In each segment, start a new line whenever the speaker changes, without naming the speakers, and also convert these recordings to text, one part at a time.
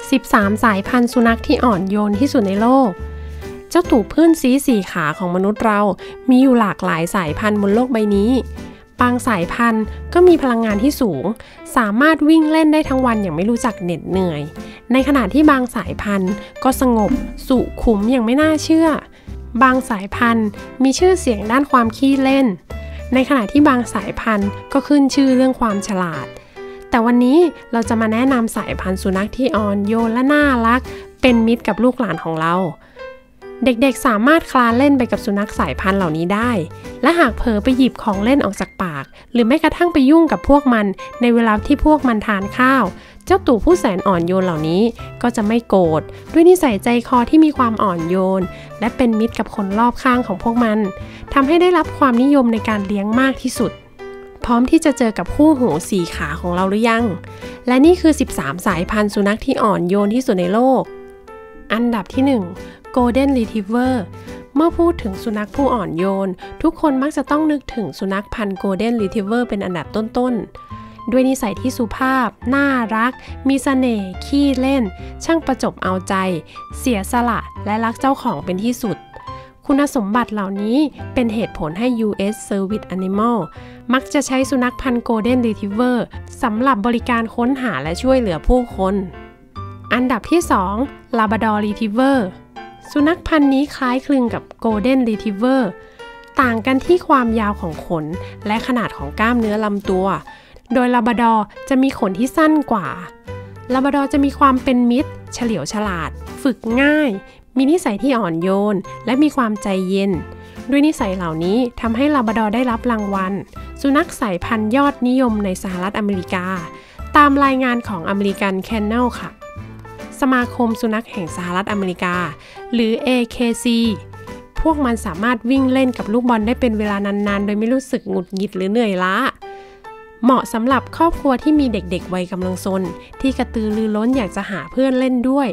13 สายพันธุ์สุนัขที่อ่อนโยนที่สุดในโลกเจ้าตู่เพื่อนซีสี่ขาของมนุษย์เรามีอยู่หลากหลายสายพันธุ์บนโลกใบนี้บางสายพันธุ์ก็มีพลังงานที่สูงสามารถวิ่งเล่นได้ทั้งวันอย่างไม่รู้จักเหน็ดเหนื่อยในขณะที่บางสายพันธุ์ก็สงบสุขุมอย่างไม่น่าเชื่อบางสายพันธุ์มีชื่อเสียงด้านความขี้เล่นในขณะที่บางสายพันธุ์ก็ขึ้นชื่อเรื่องความฉลาดแต่วันนี้เราจะมาแนะนำสายพันธุ์สุนัขที่อ่อนโยนและน่ารักเป็นมิตรกับลูกหลานของเราเด็กๆสามารถคลานเล่นไปกับสุนัขสายพันธุ์เหล่านี้ได้และหากเผลอไปหยิบของเล่นออกจากปากหรือแม้กระทั่งไปยุ่งกับพวกมันในเวลาที่พวกมันทานข้าวเจ้าตู่ผู้แสนอ่อนโยนเหล่านี้ก็จะไม่โกรธด้วยนิสัยใจคอที่มีความอ่อนโยนและเป็นมิตรกับคนรอบข้างของพวกมันทำให้ได้รับความนิยมในการเลี้ยงมากที่สุดพร้อมที่จะเจอกับคู่หูสี่ขาของเราหรือยังและนี่คือ13สายพันธุ์สุนัขที่อ่อนโยนที่สุดในโลกอันดับที่1 Golden Retriever เมื่อพูดถึงสุนัขผู้อ่อนโยนทุกคนมักจะต้องนึกถึงสุนัขพันธุ์ Golden Retriever เป็นอันดับต้นๆด้วยนิสัยที่สุภาพน่ารักมีเสน่ห์ขี้เล่นช่างประจบเอาใจเสียสละและรักเจ้าของเป็นที่สุดคุณสมบัติเหล่านี้เป็นเหตุผลให้ U.S. Service Animal มักจะใช้สุนัขพันธุ์ Golden Retriever สำหรับบริการค้นหาและช่วยเหลือผู้คนอันดับที่2 Labrador Retriever สุนัขพันธุ์นี้คล้ายคลึงกับ Golden Retriever ต่างกันที่ความยาวของขนและขนาดของกล้ามเนื้อลำตัวโดยลาบราดอร์จะมีขนที่สั้นกว่าลาบราดอร์จะมีความเป็นมิตรเฉลียวฉลาดฝึกง่ายมีนิสัยที่อ่อนโยนและมีความใจเย็นด้วยนิสัยเหล่านี้ทำให้ลาบราดอร์ได้รับรางวัลสุนัขสายพันธุ์ยอดนิยมในสหรัฐอเมริกาตามรายงานของ American Kennel ค่ะสมาคมสุนัขแห่งสหรัฐอเมริกาหรือ AKC พวกมันสามารถวิ่งเล่นกับลูกบอลได้เป็นเวลานานๆโดยไม่รู้สึกหงุดหงิดหรือเหนื่อยล้าเหมาะสำหรับครอบครัวที่มีเด็กๆวัยกำลังซนที่กระตือรือร้นอยากจะหาเพื่อนเล่นด้วย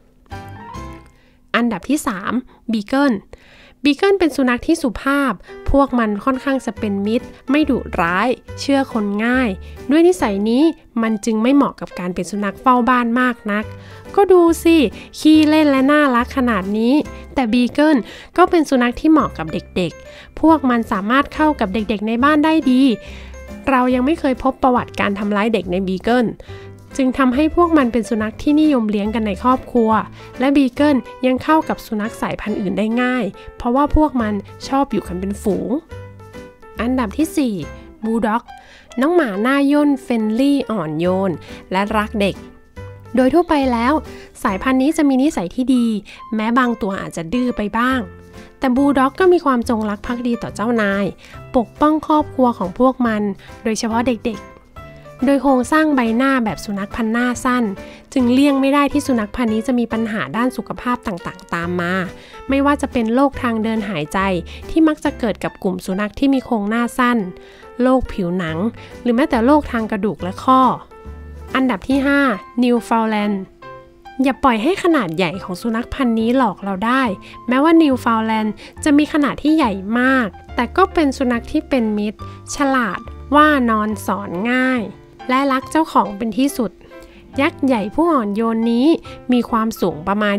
อันดับที่3 Beagle เป็นสุนัขที่สุภาพพวกมันค่อนข้างจะเป็นมิตรไม่ดุร้ายเชื่อคนง่ายด้วยนิสัยนี้มันจึงไม่เหมาะกับการเป็นสุนัขเฝ้าบ้านมากนักก็ดูสิขี้เล่นและน่ารักขนาดนี้แต่ Beagle ก็เป็นสุนัขที่เหมาะกับเด็กๆพวกมันสามารถเข้ากับเด็กๆในบ้านได้ดีเรายังไม่เคยพบประวัติการทำร้ายเด็กใน Beagle จึงทำให้พวกมันเป็นสุนัขที่นิยมเลี้ยงกันในครอบครัวและ Beagle ยังเข้ากับสุนัขสายพันธุ์อื่นได้ง่ายเพราะว่าพวกมันชอบอยู่กันเป็นฝูงอันดับที่4 Bulldog น้องหมาหน้าย่นเฟรนลี่อ่อนโยนและรักเด็กโดยทั่วไปแล้วสายพันธุ์นี้จะมีนิสัยที่ดีแม้บางตัวอาจจะดื้อไปบ้างแต่บูลด็อกก็มีความจงรักภักดีต่อเจ้านายปกป้องครอบครัวของพวกมันโดยเฉพาะเด็กๆโดยโครงสร้างใบหน้าแบบสุนัขพันธุ์หน้าสั้นจึงเลี่ยงไม่ได้ที่สุนัขพันธุ์นี้จะมีปัญหาด้านสุขภาพต่างๆตามมาไม่ว่าจะเป็นโรคทางเดินหายใจที่มักจะเกิดกับกลุ่มสุนัขที่มีโครงหน้าสั้นโรคผิวหนังหรือแม้แต่โรคทางกระดูกและข้ออันดับที่5 Newfoundlandอย่าปล่อยให้ขนาดใหญ่ของสุนัขพันธุ์นี้หลอกเราได้แม้ว่า Newfoundland จะมีขนาดที่ใหญ่มากแต่ก็เป็นสุนัขที่เป็นมิตรฉลาดว่านอนสอนง่ายและรักเจ้าของเป็นที่สุดยักษ์ใหญ่ผู้อ่อนโยนนี้มีความสูงประมาณ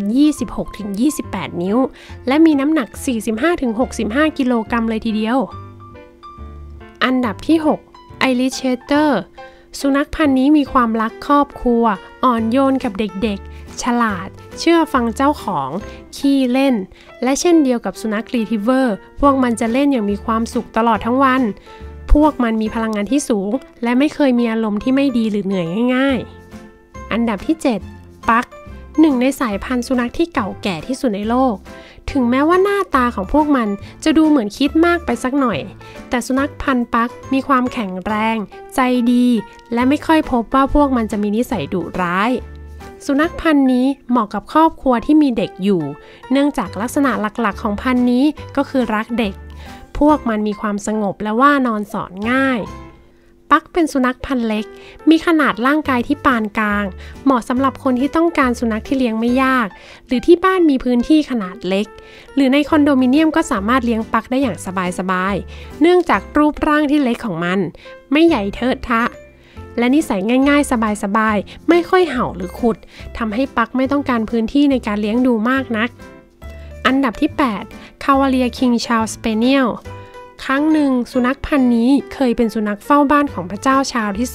26-28 นิ้วและมีน้ำหนัก 45-65 กิโลกรัมเลยทีเดียวอันดับที่6 Irish Setterสุนัขพันธุ์นี้มีความรักครอบครัวอ่อนโยนกับเด็กๆฉลาดเชื่อฟังเจ้าของขี้เล่นและเช่นเดียวกับสุนัขรีทรีเวอร์พวกมันจะเล่นอย่างมีความสุขตลอดทั้งวันพวกมันมีพลังงานที่สูงและไม่เคยมีอารมณ์ที่ไม่ดีหรือเหนื่อยง่ายๆอันดับที่7 ปักหนึ่งในสายพันธุ์สุนัขที่เก่าแก่ที่สุดในโลกถึงแม้ว่าหน้าตาของพวกมันจะดูเหมือนคิดมากไปสักหน่อยแต่สุนัขพันธุ์ปักมีความแข็งแรงใจดีและไม่ค่อยพบว่าพวกมันจะมีนิสัยดุร้ายสุนัขพันธุ์นี้เหมาะกับครอบครัวที่มีเด็กอยู่เนื่องจากลักษณะหลักๆของพันธุ์นี้ก็คือรักเด็กพวกมันมีความสงบและว่านอนสอนง่ายปักเป็นสุนัขพันธุ์เล็กมีขนาดร่างกายที่ปานกลางเหมาะสำหรับคนที่ต้องการสุนัขที่เลี้ยงไม่ยากหรือที่บ้านมีพื้นที่ขนาดเล็กหรือในคอนโดมิเนียมก็สามารถเลี้ยงปักได้อย่างสบายๆเนื่องจากรูปร่างที่เล็กของมันไม่ใหญ่เทอะทะและนิสัยง่ายๆสบายๆไม่ค่อยเห่าหรือขุดทำให้ปักไม่ต้องการพื้นที่ในการเลี้ยงดูมากนักอันดับที่8 Cavalier King Charles Spaniel ครั้งหนึ่งสุนัขพันธุ์นี้เคยเป็นสุนัขเฝ้าบ้านของพระเจ้าชาร์ลส์ที่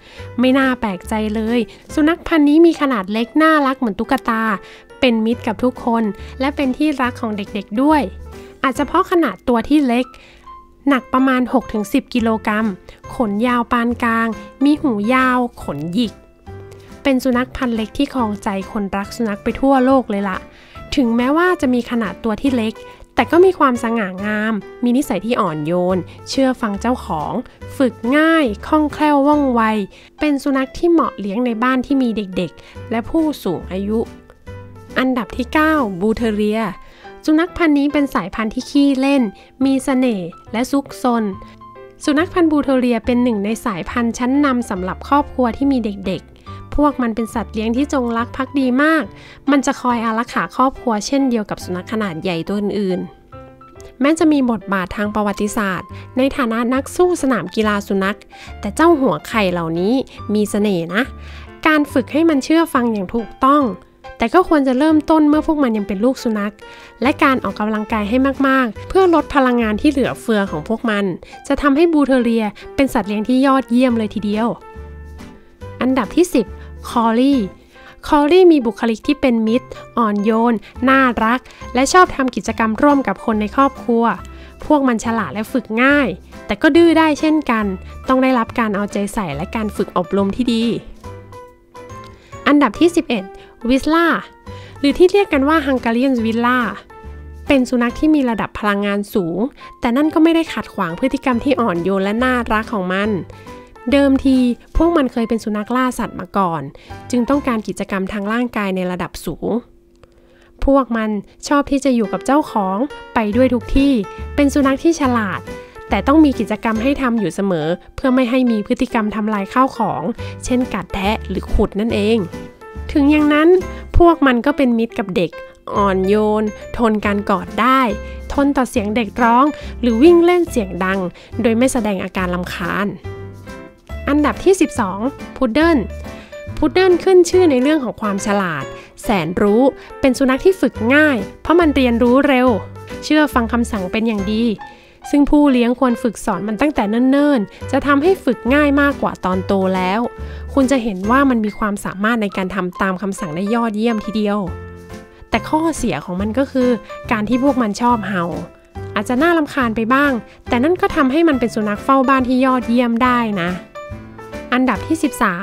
2ไม่น่าแปลกใจเลยสุนัขพันธุ์นี้มีขนาดเล็กน่ารักเหมือนตุ๊กตาเป็นมิตรกับทุกคนและเป็นที่รักของเด็กๆด้วยอาจจะเพราะขนาดตัวที่เล็กหนักประมาณ 6-10 กิโลกรัมขนยาวปานกลางมีหูยาวขนหยิกเป็นสุนัขพันธุ์เล็กที่ครองใจคนรักสุนัขไปทั่วโลกเลยล่ะถึงแม้ว่าจะมีขนาดตัวที่เล็กแต่ก็มีความสง่างามมีนิสัยที่อ่อนโยนเชื่อฟังเจ้าของฝึกง่ายคล่องแคล่วว่องไวเป็นสุนัขที่เหมาะเลี้ยงในบ้านที่มีเด็กๆและผู้สูงอายุอันดับที่9บูเทเรียสุนัขพันธุ์นี้เป็นสายพันธุ์ที่ขี้เล่นมีเสน่ห์และซุกซนสุนัขพันธุ์บูเทเรียเป็นหนึ่งในสายพันธุ์ชั้นนำสำหรับครอบครัวที่มีเด็กๆพวกมันเป็นสัตว์เลี้ยงที่จงรักภักดีมากมันจะคอยอารักขาครอบครัวเช่นเดียวกับสุนัขขนาดใหญ่ตัวอื่นๆแม้จะมีบทบาททางประวัติศาสตร์ในฐานะนักสู้สนามกีฬาสุนัขแต่เจ้าหัวไข่เหล่านี้มีเสน่ห์นะการฝึกให้มันเชื่อฟังอย่างถูกต้องแต่ก็ควรจะเริ่มต้นเมื่อพวกมันยังเป็นลูกสุนัขและการออกกำลังกายให้มากๆเพื่อลดพลังงานที่เหลือเฟือของพวกมันจะทำให้บูเทเรียเป็นสัตว์เลี้ยงที่ยอดเยี่ยมเลยทีเดียวอันดับที่10คอรี่มีบุคลิกที่เป็นมิตรอ่อนโยนน่ารักและชอบทำกิจกรรมร่วมกับคนในครอบครัวพวกมันฉลาดและฝึกง่ายแต่ก็ดื้อได้เช่นกันต้องได้รับการเอาใจใส่และการฝึกอบรมที่ดีอันดับที่11วิสล่าหรือที่เรียกกันว่าฮังการีนวิสล่าเป็นสุนัขที่มีระดับพลังงานสูงแต่นั่นก็ไม่ได้ขัดขวางพฤติกรรมที่อ่อนโยนและน่ารักของมันเดิมทีพวกมันเคยเป็นสุนัขล่าสัตว์มาก่อนจึงต้องการกิจกรรมทางร่างกายในระดับสูงพวกมันชอบที่จะอยู่กับเจ้าของไปด้วยทุกที่เป็นสุนัขที่ฉลาดแต่ต้องมีกิจกรรมให้ทำอยู่เสมอเพื่อไม่ให้มีพฤติกรรมทำลายข้าวของเช่นกัดแทะหรือขุดนั่นเองถึงอย่างนั้นพวกมันก็เป็นมิตรกับเด็กอ่อนโยนทนการกอดได้ทนต่อเสียงเด็กร้องหรือวิ่งเล่นเสียงดังโดยไม่แสดงอาการรำคาญอันดับที่12พุดเดิ้ลขึ้นชื่อในเรื่องของความฉลาดแสนรู้เป็นสุนัขที่ฝึกง่ายเพราะมันเรียนรู้เร็วเชื่อฟังคำสั่งเป็นอย่างดีซึ่งผู้เลี้ยงควรฝึกสอนมันตั้งแต่เนิ่นๆจะทำให้ฝึกง่ายมากกว่าตอนโตแล้วคุณจะเห็นว่ามันมีความสามารถในการทำตามคำสั่งได้ยอดเยี่ยมทีเดียวแต่ข้อเสียของมันก็คือการที่พวกมันชอบเห่าอาจจะน่ารำคาญไปบ้างแต่นั่นก็ทำให้มันเป็นสุนัขเฝ้าบ้านที่ยอดเยี่ยมได้นะอันดับที่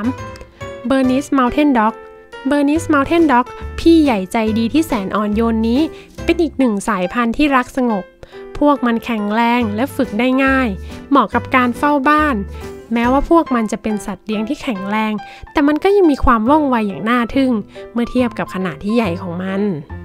13 Bernese Mountain Dog พี่ใหญ่ใจดีที่แสนอ่อนโยนนี้เป็นอีกหนึ่งสายพันธุ์ที่รักสงบพวกมันแข็งแรงและฝึกได้ง่ายเหมาะกับการเฝ้าบ้านแม้ว่าพวกมันจะเป็นสัตว์เลี้ยงที่แข็งแรงแต่มันก็ยังมีความว่องไวอย่างน่าทึ่งเมื่อเทียบกับขนาดที่ใหญ่ของมัน